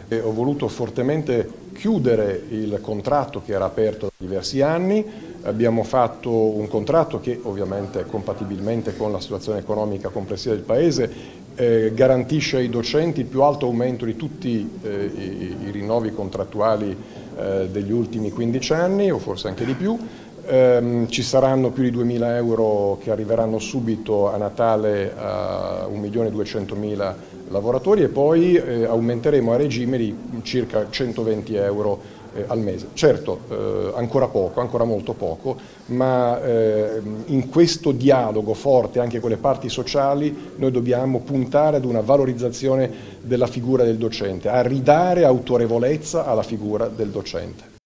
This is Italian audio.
Ho voluto fortemente chiudere il contratto che era aperto da diversi anni. Abbiamo fatto un contratto che ovviamente compatibilmente con la situazione economica complessiva del Paese garantisce ai docenti il più alto aumento di tutti i rinnovi contrattuali degli ultimi 15 anni o forse anche di più. Ci saranno più di 2.000 euro che arriveranno subito a Natale a 1.200.000 lavoratori e poi aumenteremo a regime di circa 120 euro al mese. Certo, ancora poco, ancora molto poco, ma in questo dialogo forte anche con le parti sociali noi dobbiamo puntare ad una valorizzazione della figura del docente, a ridare autorevolezza alla figura del docente.